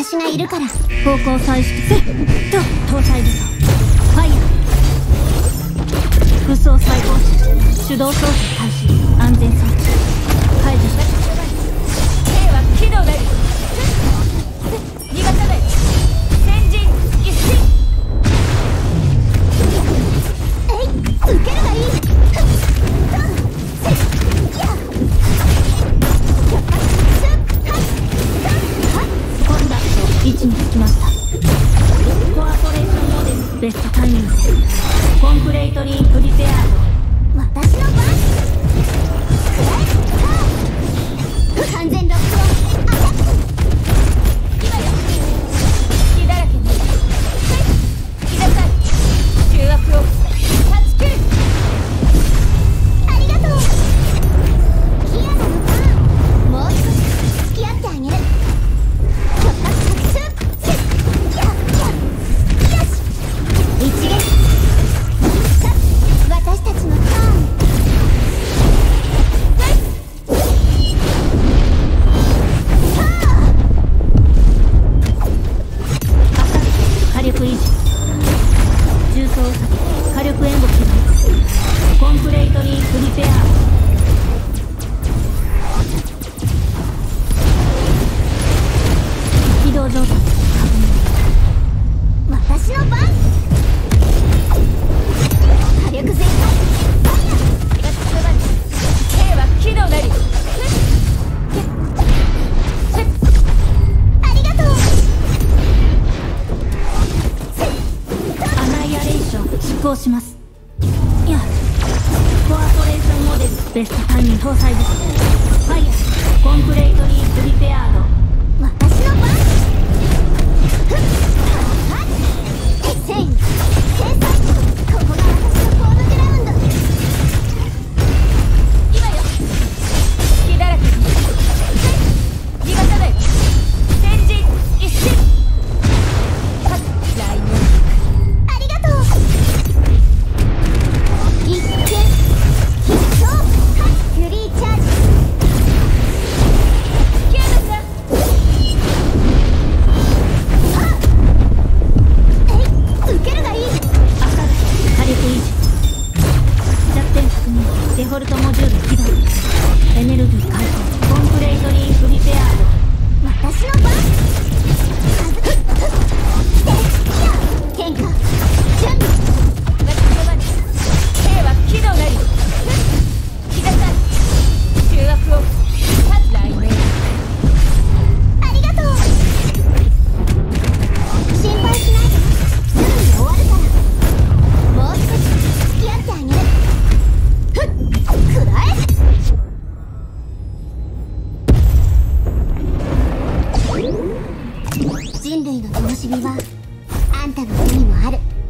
私がいるから。 方向再出せっと搭載武装ファイヤー武装再放出手動操作開始安全装置解除した兵は起動なり逃がさない先陣一進受けるがいい。 位置につきました。コアポレーションモデルベストタイミングコンプレイトリープリペアード私の番。完全ロックオンアタック。 今よ隙だらけにいなさい重圧を断ち切る。 ありがとう。キアナのターン。もう少し付き合ってあげる。私たちのターン。 火力維持重装を避け火力援護起動コンプレイトリープリペア起動状態確認。 私の番。火力全開。 兵は起動なりありがとう。 アナイアレーション執行します。いやコアポレーションモデルベストタイミング搭載ですファイヤーコンプレイトリープリペアード私の番。制裁。ここが私のコードグラウンド。 今よ隙だらけに逃がさない先陣一進来年ありがとう。一見必勝。フリーチャージ。 キアナさん受けるがいい。 赤が火力維持弱点確認デフォルトモジュール起動エネルギー解放コンプレイトリープリペアード私の番。変化準備。 私の番兵は起動なり来なさい重圧を断つ来年ありがとう。心配しないですぐに終わるから。もう少し付き合ってあげる。くらえ。人類の灯火はあんたの手にもある。